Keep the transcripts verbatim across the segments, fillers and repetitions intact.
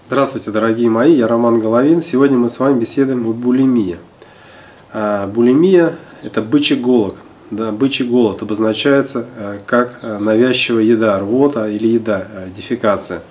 Здравствуйте, дорогие мои, я Роман Головин. Сегодня мы с вами беседуем о булимии. А, булимия – это бычий голод. Да, бычий голод обозначается а, как навязчивая еда, рвота или еда, а, дефекация.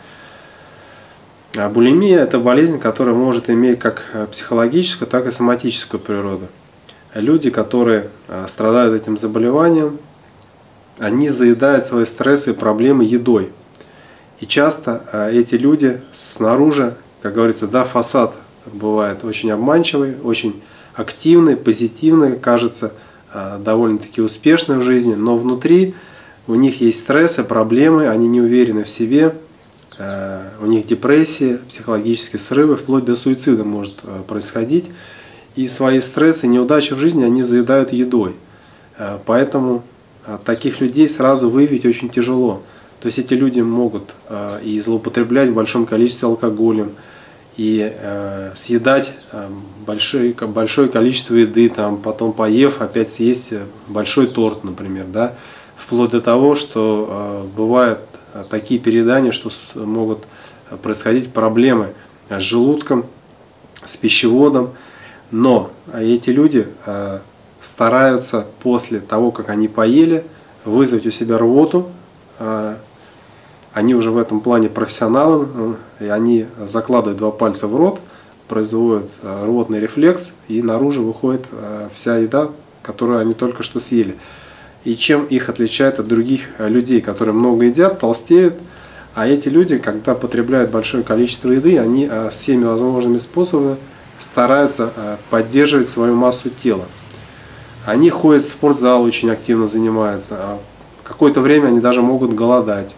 А булимия – это болезнь, которая может иметь как психологическую, так и соматическую природу. Люди, которые а, страдают этим заболеванием, они заедают свои стрессы и проблемы едой. И часто а, эти люди снаружи, как говорится, да, фасад бывает очень обманчивый, очень активный, позитивный, кажется а, довольно-таки успешный в жизни, но внутри у них есть стрессы, проблемы, они не уверены в себе, а, у них депрессия, психологические срывы, вплоть до суицида может а, происходить. И свои стрессы, неудачи в жизни они заедают едой. А, поэтому а, таких людей сразу выявить очень тяжело. То есть эти люди могут э, и злоупотреблять в большом количестве алкоголем, и э, съедать э, большое, большое количество еды, там, потом поев, опять съесть большой торт, например. Да? Вплоть до того, что э, бывают такие переедания, что с, могут происходить проблемы с желудком, с пищеводом. Но эти люди э, стараются после того, как они поели, вызвать у себя рвоту. э, Они уже в этом плане профессионалы, и они закладывают два пальца в рот, производят рвотный рефлекс, и наружу выходит вся еда, которую они только что съели. И чем их отличает от других людей, которые много едят, толстеют, а эти люди, когда потребляют большое количество еды, они всеми возможными способами стараются поддерживать свою массу тела. Они ходят в спортзал, очень активно занимаются, а какое-то время они даже могут голодать.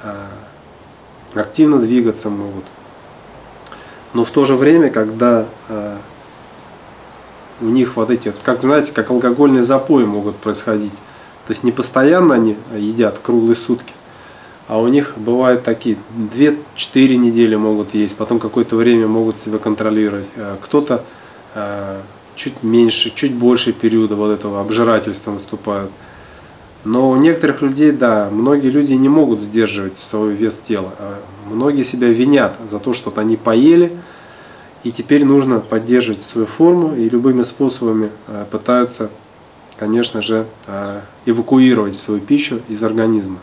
Активно двигаться могут. Но в то же время, когда э, у них вот эти, как знаете, как алкогольные запои могут происходить. То есть не постоянно они едят круглые сутки, а у них бывают такие две-четыре недели могут есть, потом какое-то время могут себя контролировать. Кто-то э, чуть меньше, чуть больше периода вот этого обжирательства наступают. Но у некоторых людей, да, многие люди не могут сдерживать свой вес тела. Многие себя винят за то, что они поели, и теперь нужно поддерживать свою форму, и любыми способами пытаются, конечно же, эвакуировать свою пищу из организма.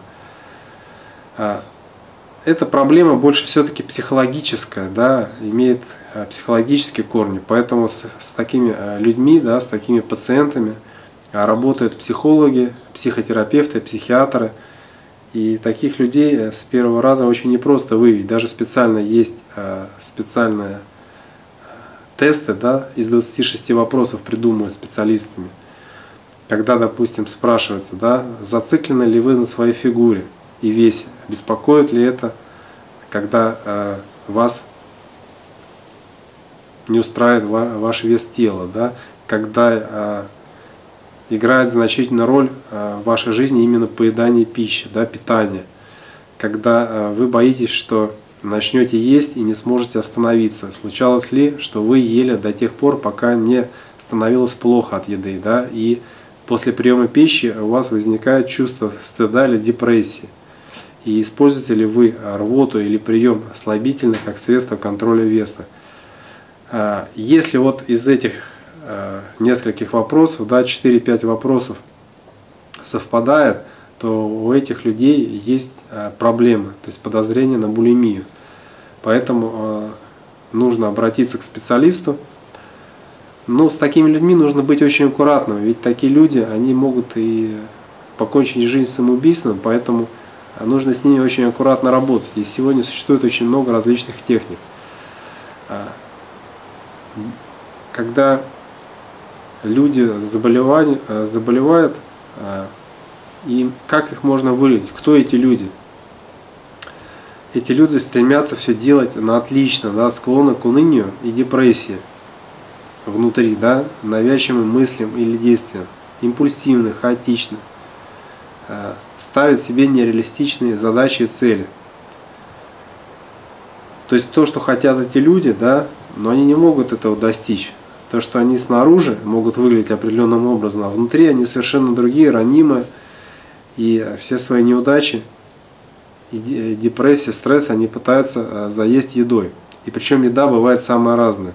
Эта проблема больше все-таки психологическая, да, имеет психологические корни, поэтому с, с такими людьми, да, с такими пациентами работают психологи, психотерапевты, психиатры. И таких людей с первого раза очень непросто выявить. Даже специально есть специальные тесты, да, из двадцати шести вопросов, придуманные специалистами. Когда, допустим, спрашивается, да, зациклены ли вы на своей фигуре и весе, беспокоит ли это, когда вас не устраивает ваш вес тела, да, когда играет значительную роль в вашей жизни именно поедание пищи, да, питание. Когда вы боитесь, что начнете есть и не сможете остановиться. Случалось ли, что вы ели до тех пор, пока не становилось плохо от еды, да, и после приема пищи у вас возникает чувство стыда или депрессии. И используете ли вы рвоту или прием слабительных как средство контроля веса. Если вот из этих нескольких вопросов, да, четыре-пять вопросов совпадает, то у этих людей есть проблемы, то есть подозрение на булимию. Поэтому нужно обратиться к специалисту. Но с такими людьми нужно быть очень аккуратным, ведь такие люди, они могут и покончить жизнь самоубийством, поэтому нужно с ними очень аккуратно работать. И сегодня существует очень много различных техник. Когда люди заболевают, заболевают, и как их можно выявить? Кто эти люди? Эти люди стремятся все делать на отлично, да, склонны к унынию и депрессии внутри, да, навязчивым мыслям или действиям, импульсивны, хаотичны, ставят себе нереалистичные задачи и цели. То есть то, что хотят эти люди, да, но они не могут этого достичь. То, что они снаружи могут выглядеть определенным образом, а внутри они совершенно другие, ранимые. И все свои неудачи, и депрессия, стресс они пытаются заесть едой. И причем еда бывает самая разная.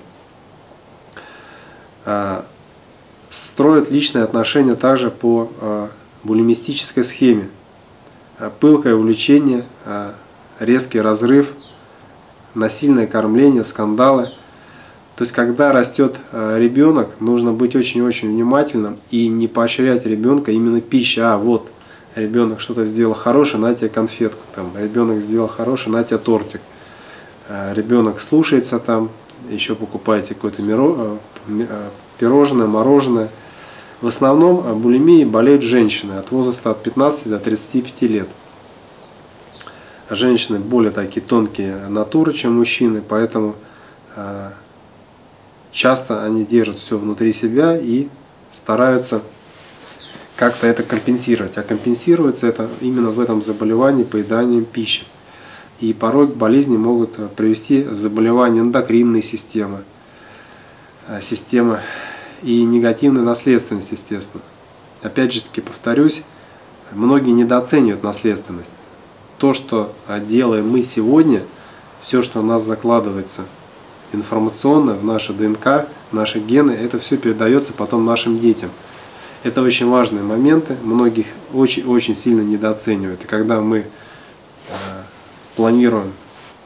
Строят личные отношения также по булимистической схеме. Пылкое увлечение, резкий разрыв, насильное кормление, скандалы. То есть, когда растет ребенок, нужно быть очень-очень внимательным и не поощрять ребенка именно пищей. А, вот, ребенок что-то сделал хорошее, на тебе конфетку. Там, ребенок сделал хорошее, на тебе тортик. Ребенок слушается, там, еще покупаете какое-то пирожное, мороженое. В основном булимией болеют женщины от возраста от пятнадцати до тридцати пяти лет. Женщины более такие тонкие натуры, чем мужчины, поэтому э, часто они держат все внутри себя и стараются как-то это компенсировать. А компенсируется это именно в этом заболевании поеданием пищи. И порой к болезни могут привести заболевания эндокринной системы, э, системы и негативной наследственность, естественно. Опять же таки повторюсь, многие недооценивают наследственность. То, что делаем мы сегодня, все, что у нас закладывается информационно в наши ДНК, наши гены, это все передается потом нашим детям. Это очень важные моменты, многих очень-очень сильно недооценивают. И когда мы э, планируем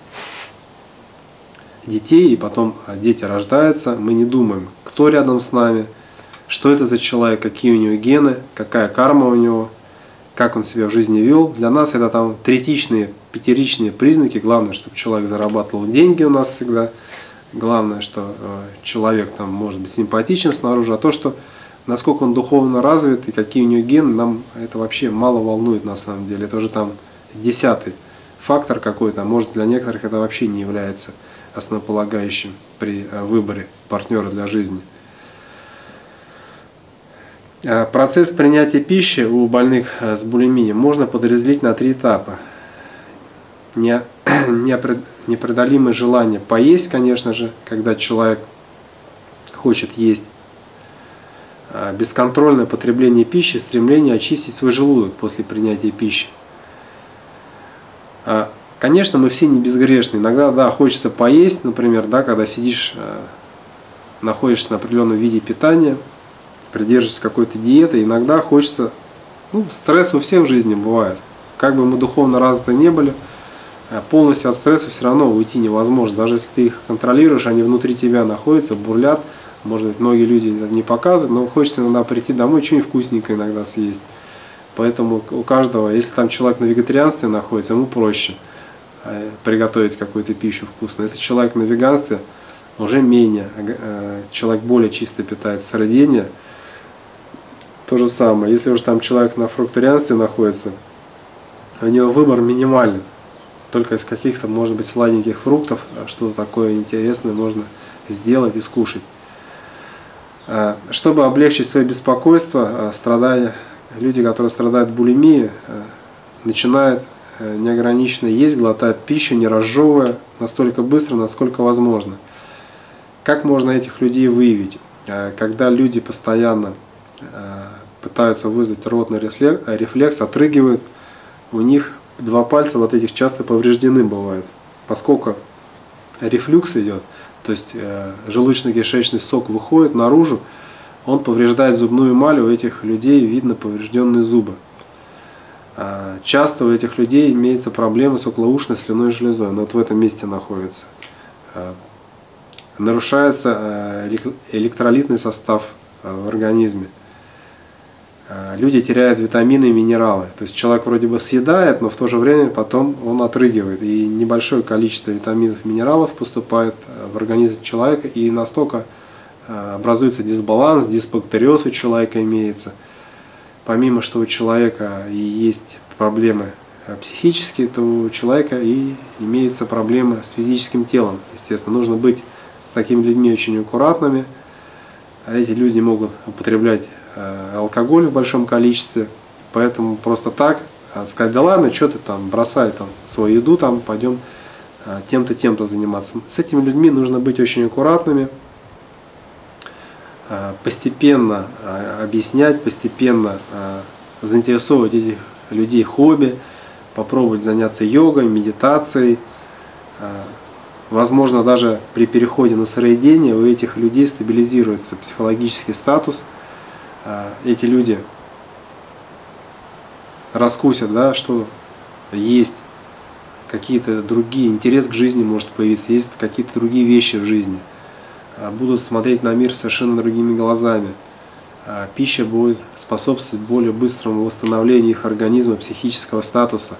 детей, и потом дети рождаются, мы не думаем, кто рядом с нами, что это за человек, какие у него гены, какая карма у него, как он себя в жизни вел. Для нас это там третичные, пятеричные признаки. Главное, чтобы человек зарабатывал деньги у нас всегда. Главное, что э, человек там может быть симпатичен снаружи, а то, что насколько он духовно развит и какие у него гены, нам это вообще мало волнует на самом деле. Это уже там десятый фактор какой-то, а может для некоторых это вообще не является основополагающим при выборе партнера для жизни. Процесс принятия пищи у больных с булимией можно подразделить на три этапа. Непреодолимое желание поесть, конечно же, когда человек хочет есть. Бесконтрольное потребление пищи, стремление очистить свой желудок после принятия пищи. Конечно, мы все не безгрешны. Иногда, да, хочется поесть, например, да, когда сидишь, э, находишься на определенном виде питания, придерживаешься какой-то диеты, иногда хочется, ну, стресс у всех в жизни бывает. Как бы мы духовно развиты не были, полностью от стресса все равно уйти невозможно. Даже если ты их контролируешь, они внутри тебя находятся, бурлят. Может быть, многие люди это не показывают, но хочется иногда прийти домой, что-нибудь вкусненькое иногда съесть. Поэтому у каждого, если там человек на вегетарианстве находится, ему проще приготовить какую-то пищу вкусную. Если человек на веганстве, уже менее, человек более чисто питается. Сыроедение то же самое. Если уже там человек на фруктарианстве находится, у него выбор минимальный. Только из каких-то, может быть, сладеньких фруктов что-то такое интересное можно сделать и скушать. Чтобы облегчить свое беспокойство, страдания, люди, которые страдают булимией, начинают неограниченно есть, глотают пищу, не разжевывая, настолько быстро, насколько возможно. Как можно этих людей выявить? Когда люди постоянно пытаются вызвать рвотный рефлекс, отрыгивают, у них два пальца вот этих часто повреждены бывают. Поскольку рефлюкс идет, то есть желудочно-кишечный сок выходит наружу, он повреждает зубную эмаль, у этих людей видно поврежденные зубы. Часто у этих людей имеются проблемы с околоушной слюнной железой, но вот в этом месте находится. Нарушается электролитный состав в организме. Люди теряют витамины и минералы. То есть человек вроде бы съедает, но в то же время потом он отрыгивает. И небольшое количество витаминов и минералов поступает в организм человека, и настолько образуется дисбаланс, дисбактериоз у человека имеется. Помимо что у человека и есть проблемы психические, то у человека и имеются проблемы с физическим телом. Естественно, нужно быть с такими людьми очень аккуратными. Эти люди могут употреблять алкоголь в большом количестве, поэтому просто так сказать: да ладно, что ты там, бросай там свою еду, там пойдем тем-то, тем-то заниматься. С этими людьми нужно быть очень аккуратными, постепенно объяснять, постепенно заинтересовывать этих людей хобби, попробовать заняться йогой, медитацией, Возможно, даже при переходе на сыроедение у этих людей стабилизируется психологический статус. Эти люди раскусят, да, что есть какие-то другие, интерес к жизни может появиться, есть какие-то другие вещи в жизни. Будут смотреть на мир совершенно другими глазами. Пища будет способствовать более быстрому восстановлению их организма, психического статуса.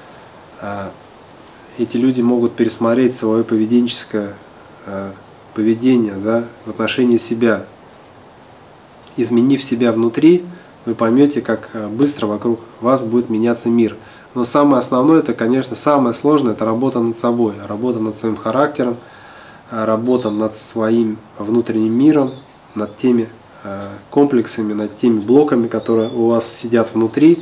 Эти люди могут пересмотреть свое поведенческое поведение, да, в отношении себя. Изменив себя внутри, вы поймете, как быстро вокруг вас будет меняться мир. Но самое основное, это, конечно, самое сложное, это работа над собой, работа над своим характером, работа над своим внутренним миром, над теми комплексами, над теми блоками, которые у вас сидят внутри.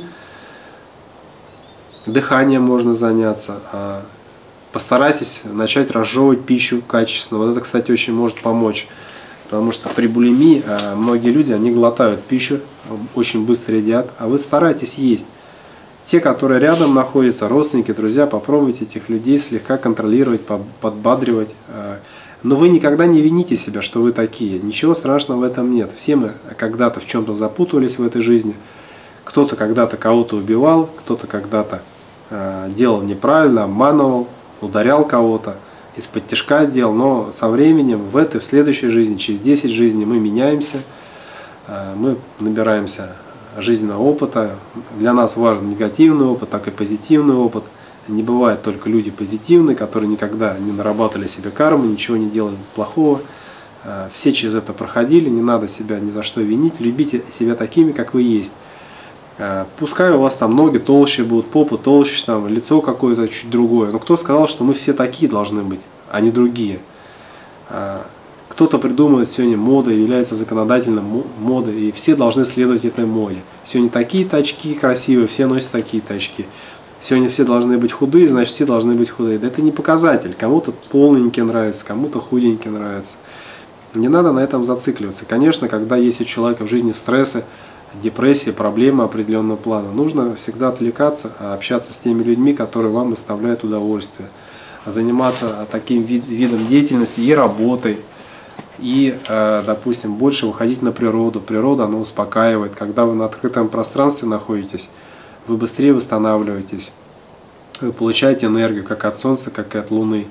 Дыханием можно заняться. Постарайтесь начать разжевывать пищу качественно. Вот это, кстати, очень может помочь. Потому что при булимии многие люди, они глотают пищу, очень быстро едят, а вы старайтесь есть. Те, которые рядом находятся, родственники, друзья, попробуйте этих людей слегка контролировать, подбадривать. Но вы никогда не вините себя, что вы такие. Ничего страшного в этом нет. Все мы когда-то в чем-то запутывались в этой жизни. Кто-то когда-то кого-то убивал, кто-то когда-то делал неправильно, обманывал, ударял кого-то, из-под тишка делал, но со временем в этой, в следующей жизни, через десять жизней мы меняемся, мы набираемся жизненного опыта. Для нас важен негативный опыт, так и позитивный опыт. Не бывает только люди позитивные, которые никогда не нарабатывали себе карму, ничего не делали плохого. Все через это проходили, не надо себя ни за что винить, любите себя такими, как вы есть. Пускай у вас там ноги толще будут, попа толще, там, лицо какое-то чуть другое. Но кто сказал, что мы все такие должны быть, а не другие? Кто-то придумывает сегодня моду, является законодательным модой, и все должны следовать этой моде. Сегодня такие тачки красивые, все носят такие тачки. Сегодня все должны быть худые, значит все должны быть худые. Да это не показатель. Кому-то полненькие нравятся, кому-то худенькие нравятся. Не надо на этом зацикливаться. Конечно, когда есть у человека в жизни стрессы, депрессия, проблемы определенного плана, нужно всегда отвлекаться, общаться с теми людьми, которые вам доставляют удовольствие, заниматься таким вид, видом деятельности и работой, и, допустим, больше выходить на природу. Природа, она успокаивает. Когда вы на открытом пространстве находитесь, вы быстрее восстанавливаетесь, вы получаете энергию как от солнца, как и от луны.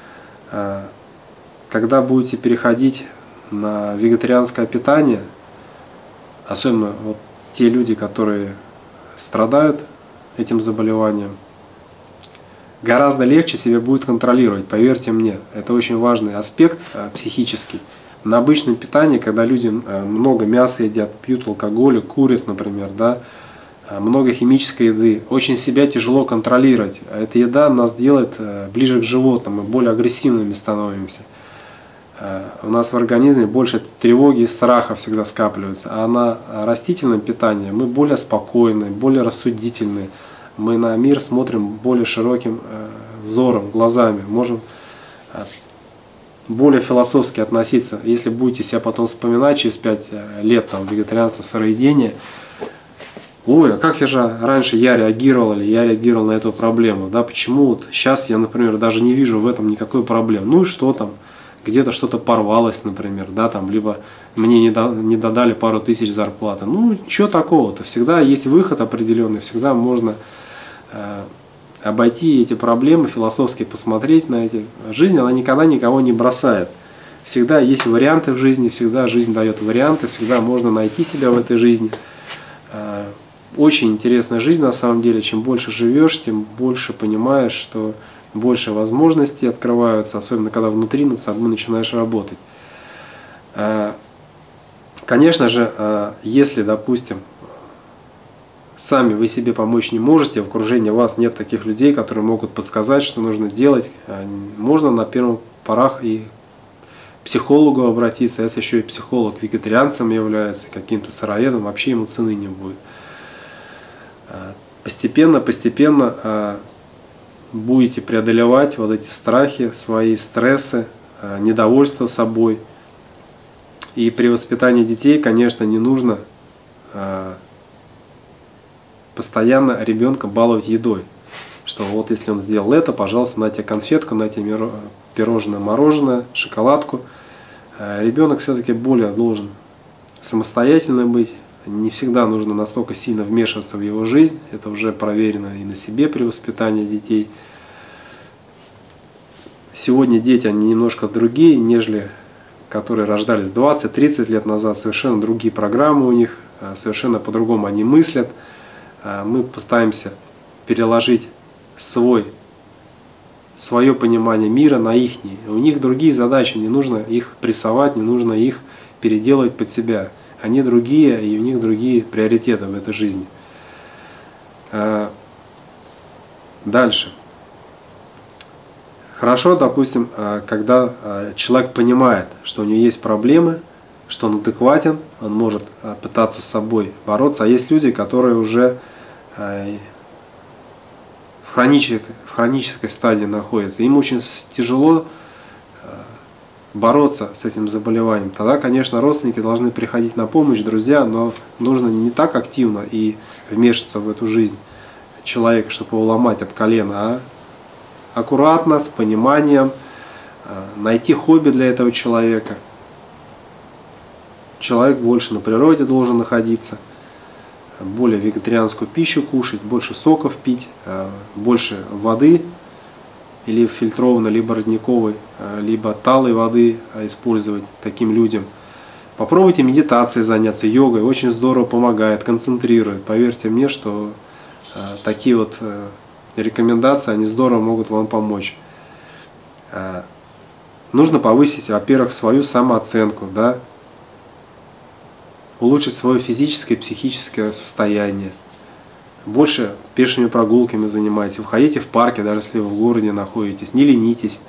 Когда будете переходить на вегетарианское питание, особенно вот те люди, которые страдают этим заболеванием, гораздо легче себя будет контролировать, поверьте мне. Это очень важный аспект психический. На обычном питании, когда люди много мяса едят, пьют алкоголь, курят, например, да, много химической еды, очень себя тяжело контролировать. Эта еда нас делает ближе к животным, мы более агрессивными становимся. У нас в организме больше тревоги и страха всегда скапливается, а на растительном питании мы более спокойны, более рассудительны, мы на мир смотрим более широким взором, глазами, можем более философски относиться. Если будете себя потом вспоминать через пять лет там, вегетарианства, сыроедения, ой, а как я же раньше я реагировал или я реагировал на эту проблему, да, почему вот сейчас я, например, даже не вижу в этом никакой проблемы, ну и что там? Где-то что-то порвалось, например, да, там, либо мне не, до, не додали пару тысяч зарплаты. Ну, что такого-то? Всегда есть выход определенный, всегда можно э, обойти эти проблемы, философски посмотреть на эти. Жизнь, она никогда никого не бросает. Всегда есть варианты в жизни, всегда жизнь дает варианты, всегда можно найти себя в этой жизни. Э, очень интересная жизнь на самом деле. Чем больше живешь, тем больше понимаешь, что больше возможностей открываются, особенно когда внутри над собой начинаешь работать. Конечно же, если, допустим, сами вы себе помочь не можете, в окружении вас нет таких людей, которые могут подсказать, что нужно делать, можно на первых порах и к психологу обратиться. Если еще и психолог вегетарианцем является, каким-то сыроедом, вообще ему цены не будет. Постепенно, постепенно будете преодолевать вот эти страхи, свои стрессы, недовольство собой. И при воспитании детей, конечно, не нужно постоянно ребенка баловать едой. что вот если он сделал это, пожалуйста, на тебе конфетку, на тебе пирожное, мороженое, шоколадку. Ребенок все-таки более должен самостоятельно быть. Не всегда нужно настолько сильно вмешиваться в его жизнь. Это уже проверено и на себе при воспитании детей. Сегодня дети, они немножко другие, нежели которые рождались двадцать-тридцать лет назад. Совершенно другие программы у них, совершенно по-другому они мыслят. Мы постараемся переложить свой, свое понимание мира на ихние. У них другие задачи, не нужно их прессовать, не нужно их переделывать под себя. Они другие, и у них другие приоритеты в этой жизни. Дальше. Хорошо, допустим, когда человек понимает, что у него есть проблемы, что он адекватен, он может пытаться с собой бороться. А есть люди, которые уже в хронической, в хронической стадии находятся. Им очень тяжело бороться с этим заболеванием. Тогда, конечно, родственники должны приходить на помощь, друзья, но нужно не так активно и вмешиваться в эту жизнь человека, чтобы его ломать об колено, а аккуратно, с пониманием, найти хобби для этого человека. Человек больше на природе должен находиться, более вегетарианскую пищу кушать, больше соков пить, больше воды, или фильтрованной, либо родниковой, либо талой воды использовать таким людям. Попробуйте медитацией заняться, йогой, очень здорово помогает, концентрирует. Поверьте мне, что такие вот рекомендации, они здорово могут вам помочь. Нужно повысить, во-первых, свою самооценку, да? Улучшить свое физическое и психическое состояние. Больше пешими прогулками занимайтесь, выходите в парке, даже если вы в городе находитесь, не ленитесь.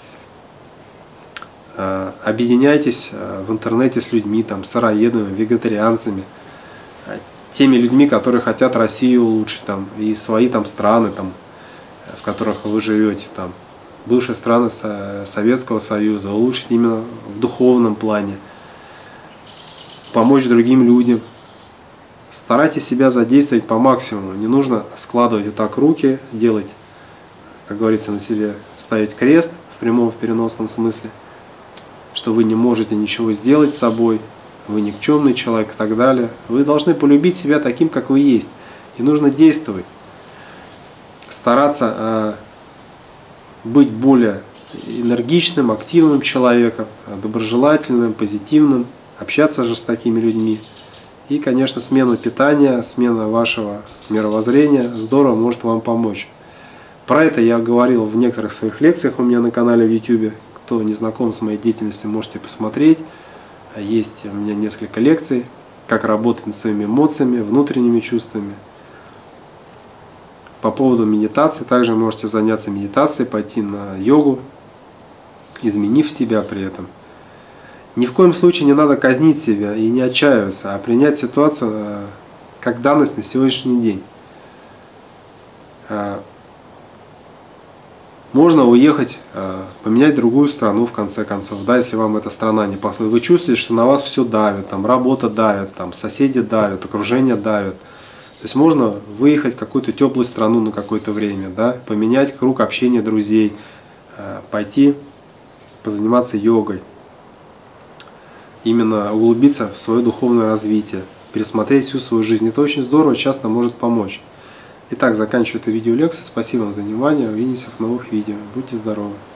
Объединяйтесь в интернете с людьми, там, сыроедами, вегетарианцами, теми людьми, которые хотят Россию улучшить, там, и свои там страны, там, в которых вы живете, там, бывшие страны Советского Союза, улучшить именно в духовном плане, помочь другим людям. Старайтесь себя задействовать по максимуму. Не нужно складывать вот так руки, делать, как говорится, на себе ставить крест в прямом, в переносном смысле, что вы не можете ничего сделать с собой, вы никчемный человек и так далее. Вы должны полюбить себя таким, как вы есть. И нужно действовать. Стараться э, быть более энергичным, активным человеком, доброжелательным, позитивным, общаться же с такими людьми. И, конечно, смена питания, смена вашего мировоззрения здорово может вам помочь. Про это я говорил в некоторых своих лекциях у меня на канале в ютубе. Кто не знаком с моей деятельностью, можете посмотреть. Есть у меня несколько лекций, как работать над своими эмоциями, внутренними чувствами. По поводу медитации, также можете заняться медитацией, пойти на йогу, изменив себя при этом. Ни в коем случае не надо казнить себя и не отчаиваться, а принять ситуацию как данность на сегодняшний день. Можно уехать, поменять другую страну в конце концов, да, если вам эта страна не подходит. Вы чувствуете, что на вас все давит, там работа давит, там соседи давят, окружение давит. То есть можно выехать в какую-то теплую страну на какое-то время, да, поменять круг общения друзей, пойти позаниматься йогой. Именно углубиться в свое духовное развитие, пересмотреть всю свою жизнь. Это очень здорово, часто может помочь. Итак, заканчиваю эту видеолекцию. Спасибо вам за внимание. Увидимся в новых видео. Будьте здоровы!